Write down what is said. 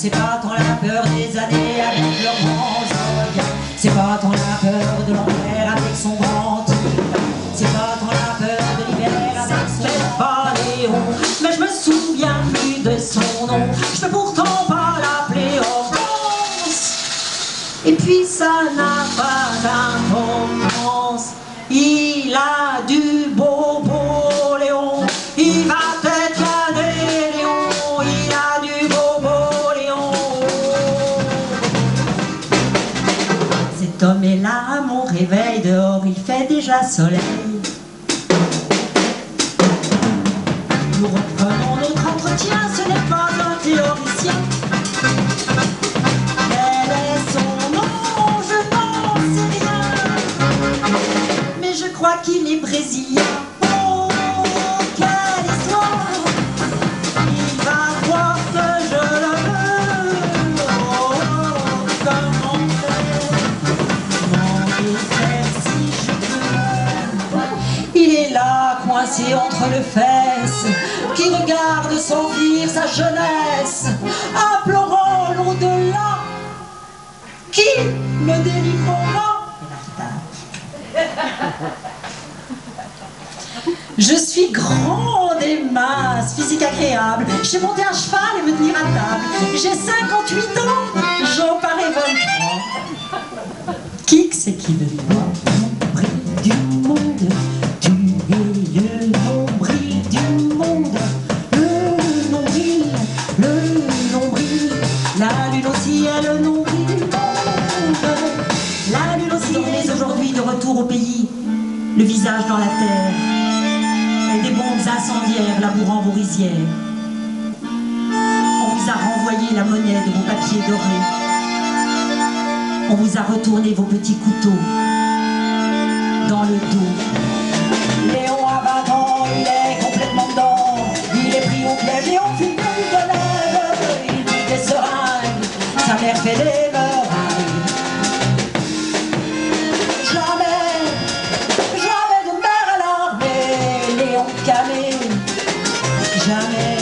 C'est pas tant la peur des années avec leurs grands orgues, c'est pas tant la peur de l'enfer avec son grand tigre, c'est pas tant la peur de l'hiver avec son paléon. Mais je me souviens plus de son nom, je peux pourtant pas l'appeler Hortense. Et puis ça n'a pas d'importance, il a du beau Léon, il va peut-être caner Léon, il a du beau Léon. Cet homme est là à mon réveil, dehors il fait déjà soleil. Nous reprenons notre entretien, ce n'est pas un théoricien. Quel est son nom? Je n'en sais rien, mais je crois qu'il est brésilien. Oh, quelle histoire! Il va croire que je le veux. Oh, comment faire si je peux? Il est là, coincé entre les fesses, qui regarde s'enfuir sa jeunesse, implorant l'au-delà, qui me délivrera. Je suis grande et mince, physique agréable, je sais monter à cheval et me tenir à table. J'ai 58 ans, j'en parais 23. Qui c'est qui le nombril du monde? Tu es le nombril du monde. Le nombril, la lune aussi est le nombril du monde. La lune aussi est aujourd'hui de retour au pays, le visage dans la terre, et des bombes incendiaires labourant vos rizières. On vous a renvoyé la monnaie de vos papiers dorés. On vous a retourné vos petits couteaux dans le dos. Léon a 20 ans, il est complètement dedans. Il est pris au piège et on fume de lèvres. Il dit des seringues, sa mère fait des meringues. Jamais de mère à l'armée, Léon Camé. Jamais